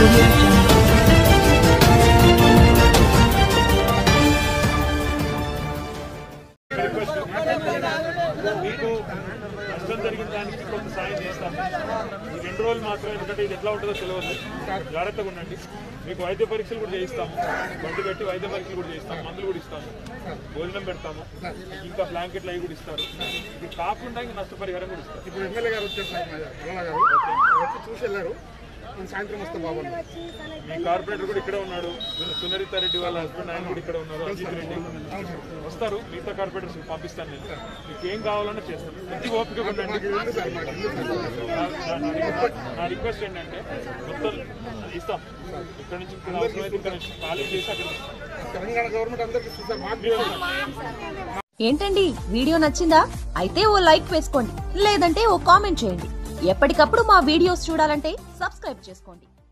Audio Jungle. మీకు నష్టం జరిగిన దానికి కొంత సాయం చేస్తాం. ఈ 2 రోజులు మాత్రమే, ఎందుకంటే ఇది ఎట్లా ఉంటుందో తెలియదు. జాగ్రత్తగా ఉండండి. మీకు వైద్య పరీక్షలు కూడా చేయిస్తాము, బండి పెట్టి వైద్య పరీక్షలు కూడా చేయిస్తాము, మందులు కూడా ఇస్తాము, భోజనం పెడతాము, ఇంకా బ్లాంకెట్లు అవి కూడా ఇస్తారు. ఇది కాకుండా ఇంకా నష్టపరిహారం కూడా ఇస్తారు. ఇప్పుడు ఎమ్మెల్యే గారు వచ్చారు వచ్చి చూసి వెళ్ళారు. సాయంత్రం వస్తే బాగుంది. మీ కార్పొరేటర్ కూడా ఇక్కడే ఉన్నాడు, సునరితారెడ్డి వాళ్ళ హస్బెండ్ ఆయన కూడా ఇక్కడ ఉన్నారు, అజిత్ రెడ్డి వస్తారు. మిగతా కార్పొరేటర్స్ పంపిస్తాను నేను. మీకు ఏం కావాలన్నా చేస్తాను. ప్రతి ఓపిక ఉండండి. నా రిక్వెస్ట్ ఏంటంటే మొత్తం ఇస్తాం. ఇక్కడ నుంచి అవసరమైతే ఇక్కడ నుంచి ఖాళీ చేసి అక్కడ తెలంగాణ గవర్నమెంట్ అందరికీ చూసారు. ఏంటండి వీడియో నచ్చిందా? అయితే ఓ లైక్ వేసుకోండి, లేదంటే ఓ కామెంట్ చేయండి. ఎప్పటికప్పుడు మా వీడియోస్ చూడాలంటే సబ్స్క్రైబ్ చేసుకోండి.